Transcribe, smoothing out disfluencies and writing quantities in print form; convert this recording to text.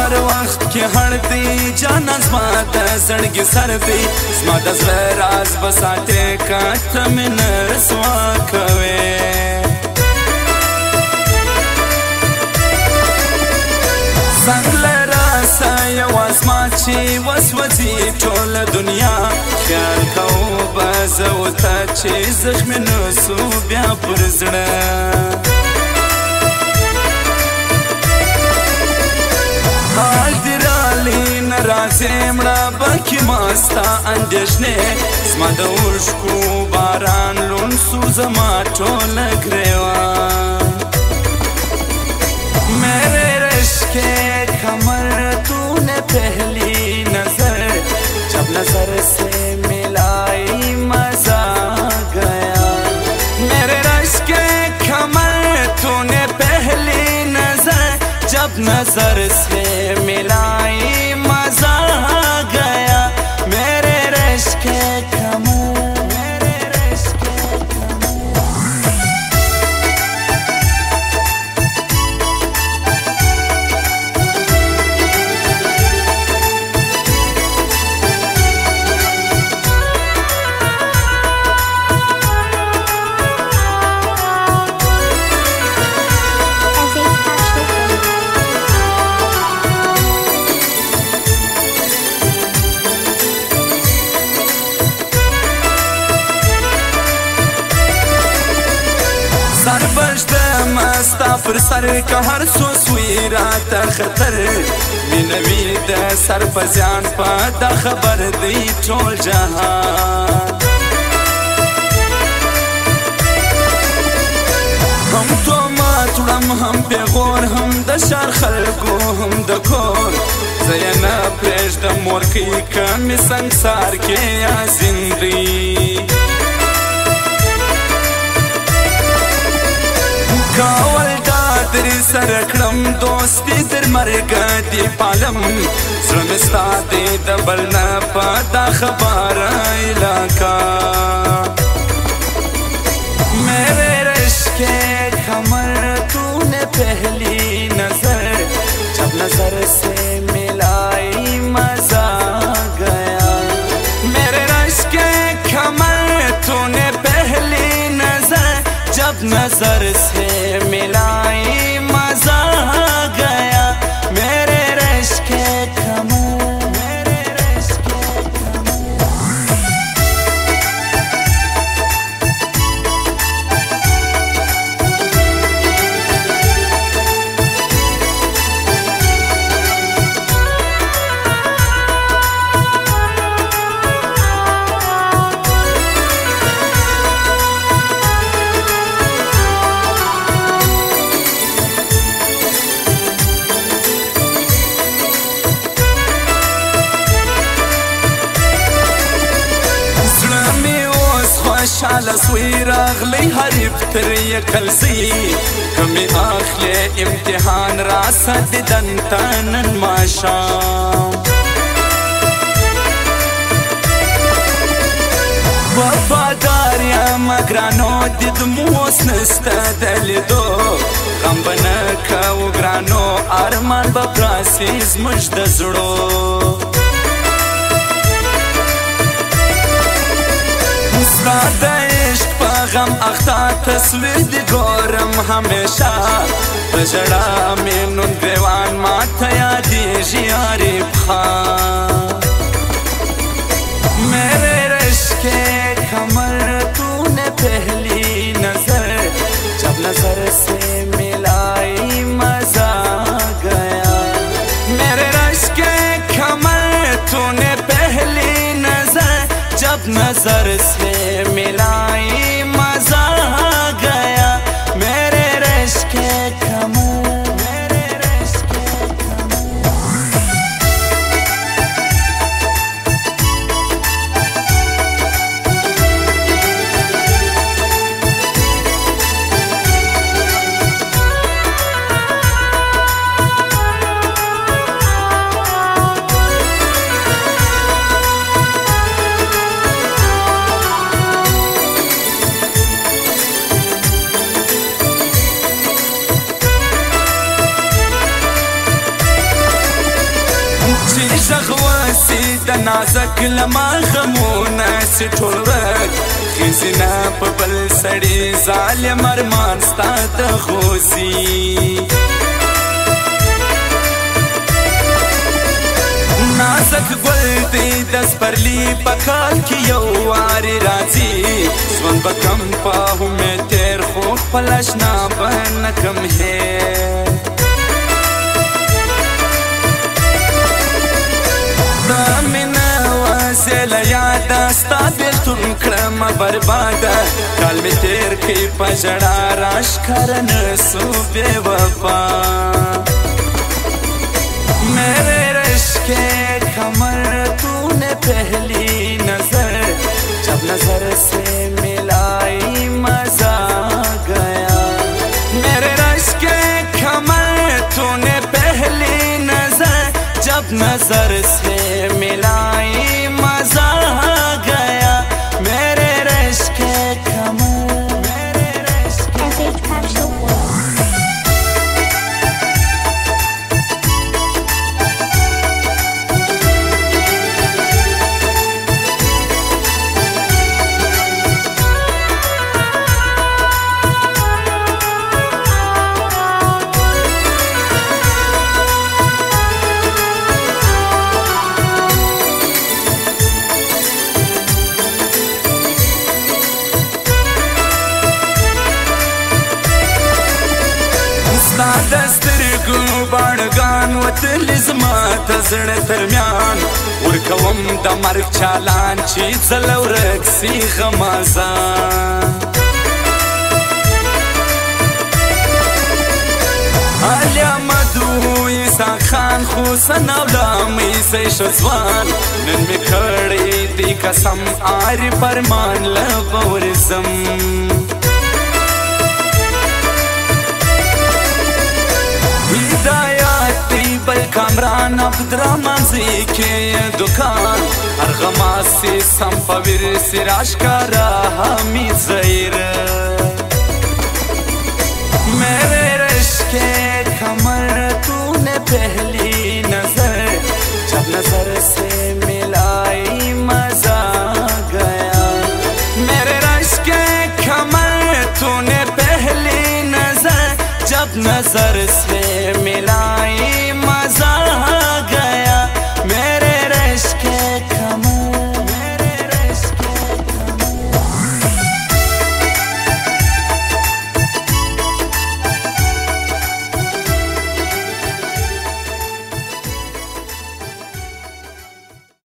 هر وخت کې هړ دی جانا زما د زړګي سر دی زما د زړه راز به ساتې که ته مې نه رسوا کوې زنګ له راسه یوازې ما چې وسوځي ټوله دنیا خیال کوو به زه ورته چې زخمې نه سو بیا پر زړه حال دې رالی نه راځې مړه بکې ما ستا اندېښنې زما د اوښکو باران لوند سو زما ټوله ګریوان میرے رشک کمر تو نے پہلی نظر جب نظر سے ملائی مزہ گیا میرے رشک کمر تو نے پہلی نظر جب نظر سے ملائی مزہ گیا میرے رشک کمر سر بشتم استا پر سر که هر سو سوی رات خطر مینوی د سر پزیان پا دا خبر دی ټول جهان هم تو مات وړم هم پیغور هم د ښار خلکو هم د کور زه یې نه پرېږدم مورکۍ که مې سنګسار کې یا زندګي کاول دا درې سره کړم دوستي تر مرګه دې پالم زړه مې ستا دی د بل نه په دا خبره علاقه میرے رشک کمر تو نے پہلی نظر جب نظر سے ملائی مزہ گیا میرے رشک کمر تو نے پہلی نظر جب نظر سے ملائی مزہ گیا میرے رشک کمر میرے رشک خوشحاله سوی راغلی حریف تر یکل زی کمی اخلی امتحان راسه دیدن تا نن ماښام وفادار یم ګرانو دیدم اوس نسته د لیدو غم به نه کوو ګرانو ارمان به پراسي زموږ د زړو ستا د عشق په غم اخته تصویر دې ګورم همیشه په ژړا مې نن ګریوان ماته یادېږي عارف خان میرے رشک کمر تو نے پہلی نظر جب نظر سے ملائی مزہ گیا میرے رشک کمر تو نے پہلی نظر جب نظر سے ملائی مزہ گیا میرے رشک کمر میرے رشک کمر ژغوسي د نازک لما غمونه سي ټول ورک خیزي نه په بل سړي ظالم ارمان ستا د خوځي نازک ګل دی د سپرلي په کال کې یو وارې راځي ژوند به کم په امید تېر خو خپل اشنا به نه کم هېر دا مینه وځې له یاده ستا بېلتون کړمه برباده کال مې تېر کړي په ژړا راښکاره نه سو بې وفا میرے رشک کمر تو نے پہلی نظر جب نظر سے ملائی مزہ گیا میرے رشک کمر تو نے پہلی نظر جب نظر سے ملائی مزہ گیا میرے رشک کمر میرے رشک ستا د سترګو باڼګان وتلي زما د زړه ترمیان ورکوم د مرګ چالان چې ځله ورک سي غمازان علي احمدو عیسی خان خو سنولا مې سې ښه ځوان نن مې کړی دی قسم آري فرمان له به ورځم هدایت دی بل کامران عبدالرحمن زی کې دکان ارغماس سي سم په ورسي راشکارا حمید زهیر